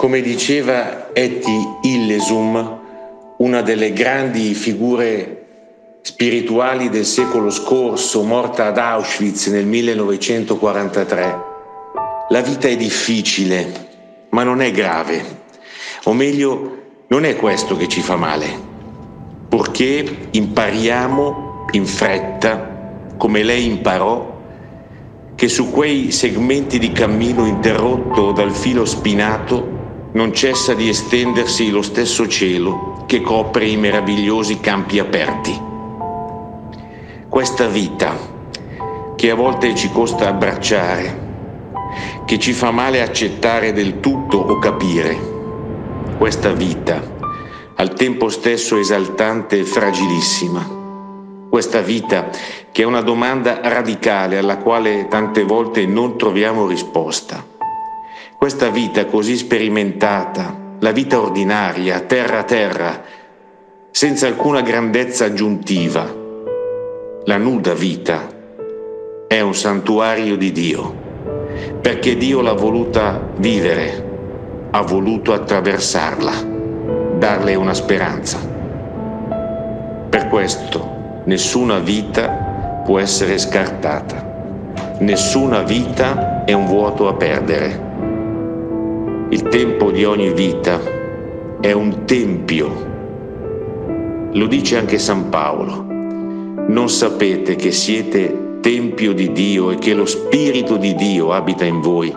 Come diceva Etty Hillesum, una delle grandi figure spirituali del secolo scorso, morta ad Auschwitz nel 1943, la vita è difficile, ma non è grave, o meglio, non è questo che ci fa male, purché impariamo in fretta, come lei imparò, che su quei segmenti di cammino interrotto dal filo spinato non cessa di estendersi lo stesso cielo che copre i meravigliosi campi aperti. Questa vita, che a volte ci costa abbracciare, che ci fa male accettare del tutto o capire, questa vita, al tempo stesso esaltante e fragilissima, questa vita che è una domanda radicale alla quale tante volte non troviamo risposta. Questa vita così sperimentata, la vita ordinaria, terra a terra, senza alcuna grandezza aggiuntiva, la nuda vita, è un santuario di Dio, perché Dio l'ha voluta vivere, ha voluto attraversarla, darle una speranza. Per questo nessuna vita può essere scartata, nessuna vita è un vuoto a perdere. Il tempo di ogni vita è un tempio. Lo dice anche San Paolo. Non sapete che siete tempio di Dio e che lo Spirito di Dio abita in voi?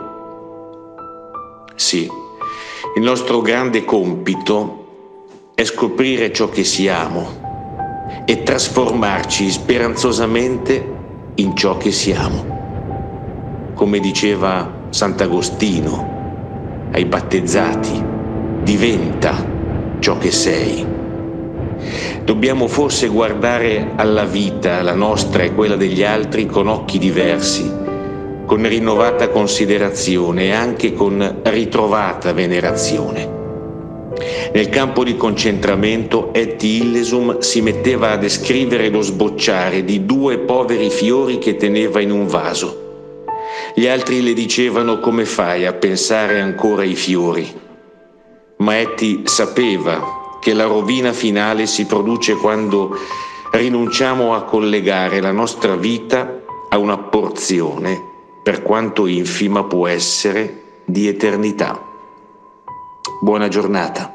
Sì, il nostro grande compito è scoprire ciò che siamo e trasformarci speranzosamente in ciò che siamo. Come diceva Sant'Agostino ai battezzati, diventa ciò che sei. Dobbiamo forse guardare alla vita, la nostra e quella degli altri, con occhi diversi, con rinnovata considerazione e anche con ritrovata venerazione. Nel campo di concentramento Etty Hillesum si metteva a descrivere lo sbocciare di 2 poveri fiori che teneva in un vaso. Gli altri le dicevano: come fai a pensare ancora ai fiori? Ma Etty sapeva che la rovina finale si produce quando rinunciamo a collegare la nostra vita a una porzione, per quanto infima può essere, di eternità. Buona giornata.